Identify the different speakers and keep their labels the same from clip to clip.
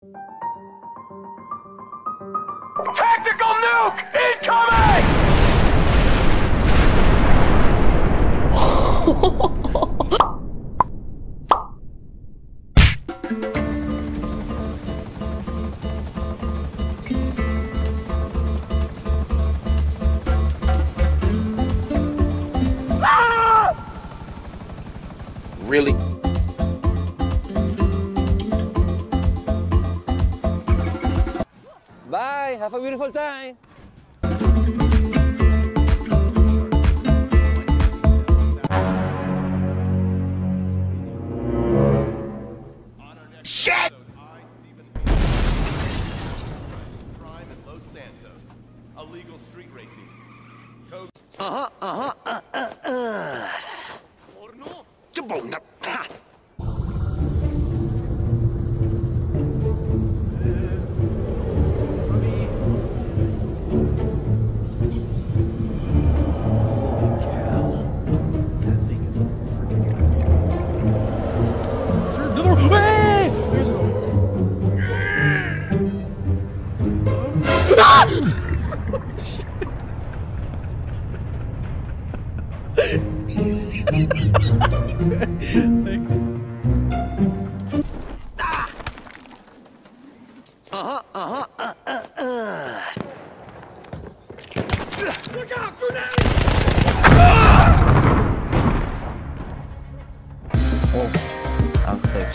Speaker 1: Tactical nuke incoming!
Speaker 2: Really?
Speaker 3: Bye, have a beautiful time.
Speaker 2: Shit!
Speaker 4: Crime in Los Santos. Illegal street racing.
Speaker 1: Look out, grenade!
Speaker 5: Oh, I'm close.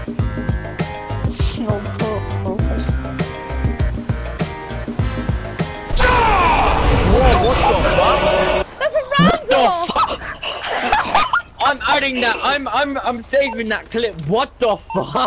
Speaker 3: Whoa, what the fuck?
Speaker 6: That's a random!
Speaker 3: I'm adding that. I'm saving that clip. What the fuck?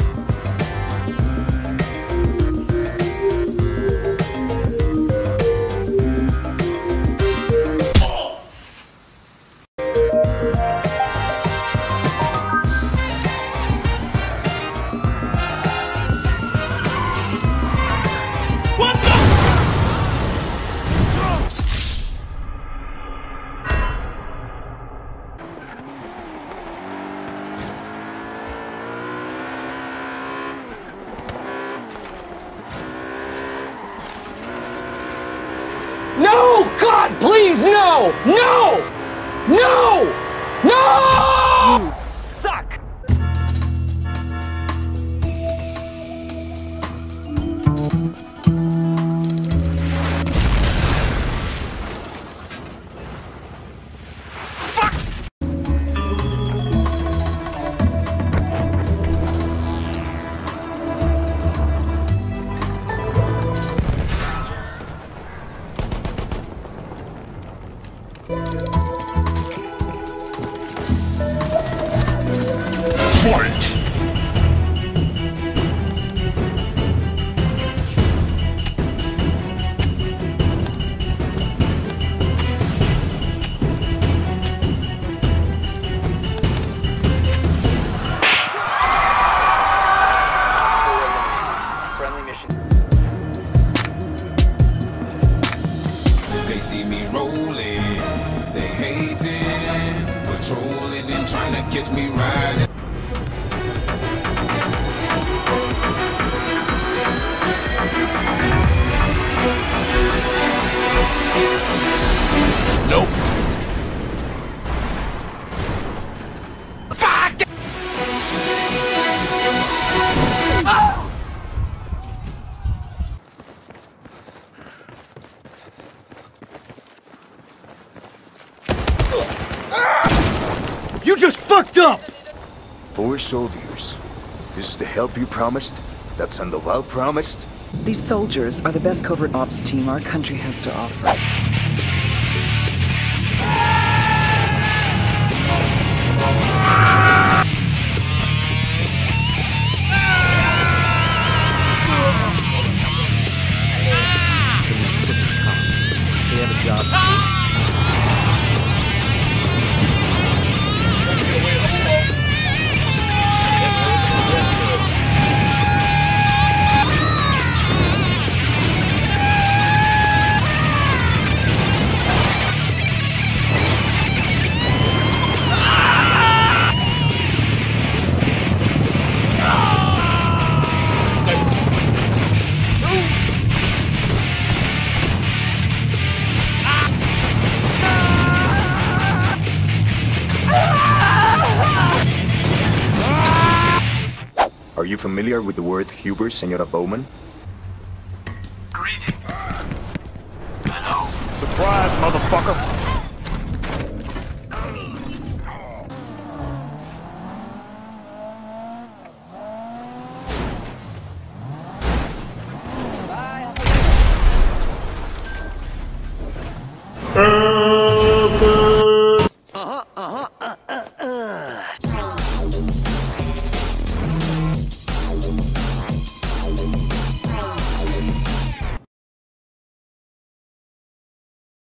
Speaker 3: No! God, please, no! No! No! No! You suck!
Speaker 7: They see me rolling, they hating, patrolling and trying to catch me riding.
Speaker 2: Nope. Fuck!
Speaker 1: You just fucked up!
Speaker 8: 4 soldiers. This is the help you promised? That Sandoval promised?
Speaker 9: These soldiers are the best covert ops team our country has to offer.
Speaker 5: They have a job to do.
Speaker 8: Are you familiar with the word Huber, Senora Bowman?
Speaker 1: Greetings.
Speaker 8: Surprise, motherfucker!